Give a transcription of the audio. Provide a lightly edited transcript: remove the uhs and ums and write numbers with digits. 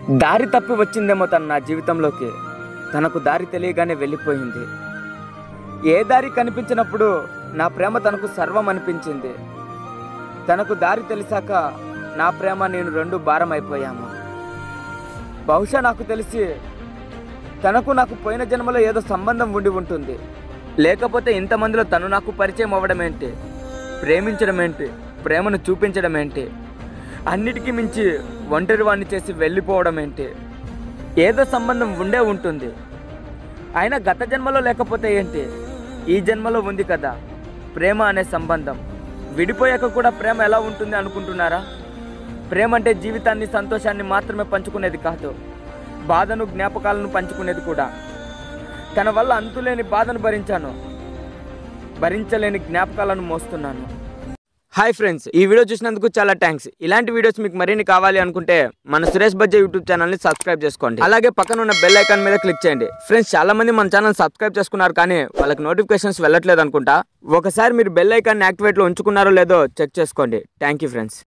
దారి తప్పి వచ్చిందేమో తను నా జీవితంలోకి. తనకు దారి తెలియగానే వెళ్ళిపోయింది. ఏ దారి కనిపించినప్పుడు నా ప్రేమ తనకు సర్వం అనిపించింది. తనకు దారి తెలిసాక నా ప్రేమ నేను రెండు భారం అయిపోయాము. బహుశా నాకు తెలిసి తనకు నాకు పోయిన జన్మలో ఏదో సంబంధం ఉండి ఉంటుంది. లేకపోతే ఇంతమందిలో తను నాకు పరిచయం అవ్వడం ఏంటి, ప్రేమించడం ఏంటి, ప్రేమను చూపించడం ఏంటి, అన్నిటికీ మించి ఒంటరి వాణ్ణి చేసి వెళ్ళిపోవడం ఏంటి. ఏదో సంబంధం ఉండే ఉంటుంది. అయినా గత జన్మలో లేకపోతే ఏంటి, ఈ జన్మలో ఉంది కదా ప్రేమ అనే సంబంధం. విడిపోయాక కూడా ప్రేమ ఎలా ఉంటుంది అనుకుంటున్నారా? ప్రేమ అంటే జీవితాన్ని, సంతోషాన్ని మాత్రమే పంచుకునేది కాదు, బాధను, జ్ఞాపకాలను పంచుకునేది కూడా. తన వల్ల అంతులేని బాధను భరించాను, భరించలేని జ్ఞాపకాలను మోస్తున్నాను. హాయ్ ఫ్రెండ్స్, ఈ వీడియో చూసినందుకు చాలా థ్యాంక్స్. ఇలాంటి వీడియోస్ మీకు మరిన్ని కావాలి అనుకుంటే మన సురేష్ బజ్జా యూట్యూబ్ ఛానల్ని సబ్స్క్రైబ్ చేసుకోండి. అలాగే పక్కన ఉన్న బెల్ ఐకాన్ మీద క్లిక్ చేయండి. ఫ్రెండ్స్, చాలా మంది మన ఛానల్ సబ్స్క్రైబ్ చేసుకున్నారు కానీ వాళ్ళకి నోటిఫికేషన్స్ వెళ్ళట్లేదు అనుకుంటా. ఒకసారి మీరు బెల్ ఐకాన్ యాక్టివేట్లో ఉంచుకున్నారో లేదో చెక్ చేసుకోండి. Thank you friends.